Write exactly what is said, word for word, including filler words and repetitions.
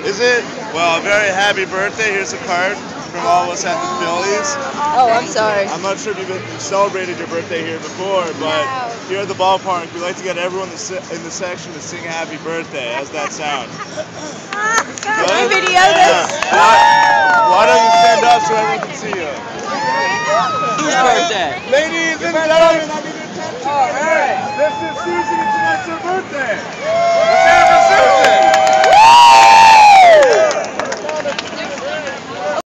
Is it? Well, a very happy birthday. Here's a card from all of us at the Phillies. Oh, I'm sorry. I'm not sure if you've, been, you've celebrated your birthday here before, but here at the ballpark, we like to get everyone in the section to sing happy birthday. How's that sound? Can we video this? Why, why don't you stand up so everyone can see you? Whose birthday? Ladies and gentlemen, I need attention. All right. This is Susan, and tonight's her birthday.